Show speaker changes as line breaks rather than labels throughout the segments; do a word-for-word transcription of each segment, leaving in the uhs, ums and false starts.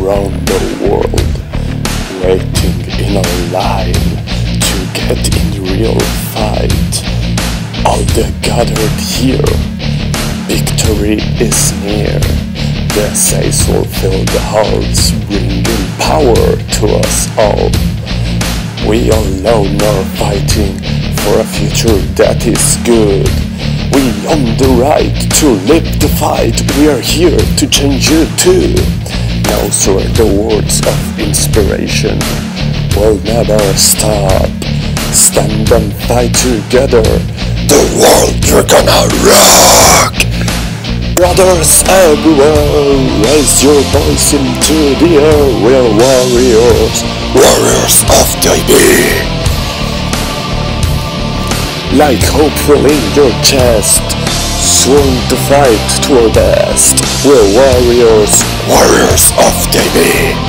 around the world, waiting in a line to get in real fight. All the gathered here, victory is near. The sails will fill the halls, bringing power to us all. We alone are fighting for a future that is good. We own the right to live the fight. We are here to change you too. Now so are the words of inspiration. We'll never stop. Stand and fight together. The world you're gonna rock! Brothers everywhere, raise your voice into the air. We're warriors, warriors of the day. Like hope filling your chest, sworn to fight to our best. We're warriors, warriors of the day.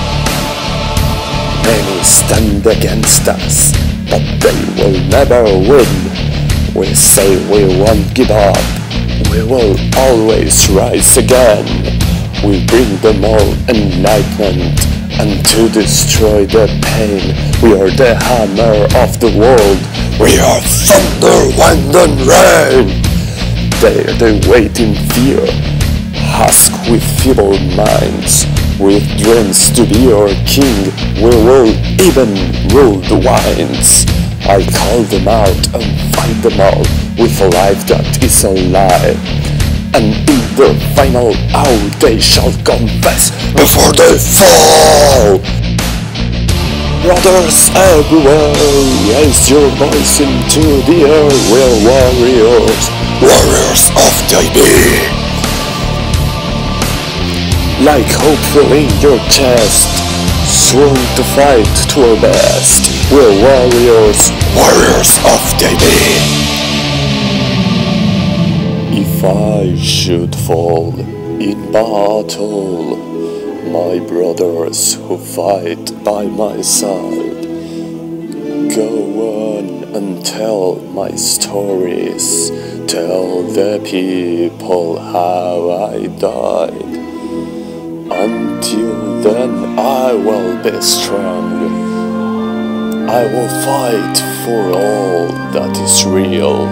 Many stand against us, but they will never win. We say we won't give up. We will always rise again. We bring them all enlightenment, and to destroy the pain. We are the hammer of the world. We are thunder, wind and rain. There they wait in fear, husk with feeble minds. With dreams to be our king, we will even rule the winds. I call them out and find them all with a life that is alive. And in the final hour they shall confess before they fall. Brothers everywhere, raise your voice into the air. We're warriors, warriors of the day. Like hope filling your chest, sworn to fight to our best. We're warriors, warriors of the day. If I should fall in battle, my brothers who fight by my side, go on and tell my stories. Tell the people how I died. Until then I will be strong. I will fight for all that is real.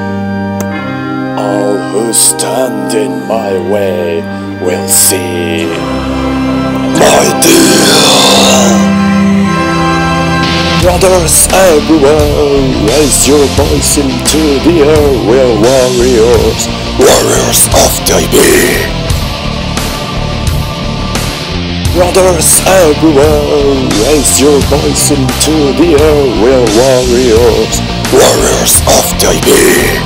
All who stand in my way will see my deal. Brothers everywhere, raise your voice into the air. We're warriors, warriors of the day. Brothers everywhere, raise your voice into the air. We're warriors, warriors of the day.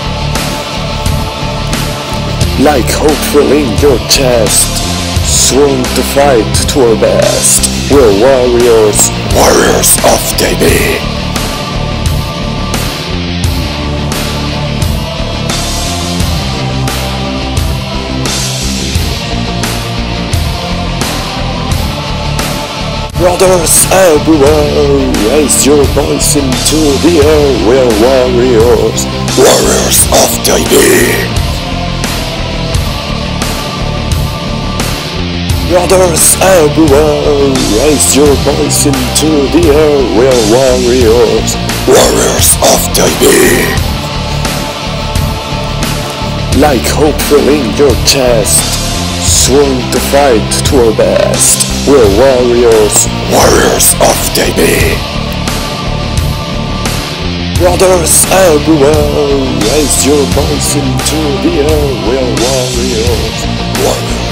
Like hope filling your chest, sworn to fight to our best. We're warriors, warriors of the day. Brothers everywhere, raise your voice into the air. We're warriors, warriors of the day. Brothers everywhere, raise your voice into the air. We're warriors, warriors of the day. Like hope filling your chest, sworn to fight to our best. We're warriors, warriors of the day. Brothers everywhere, raise your voice into the air. We're warriors, warriors.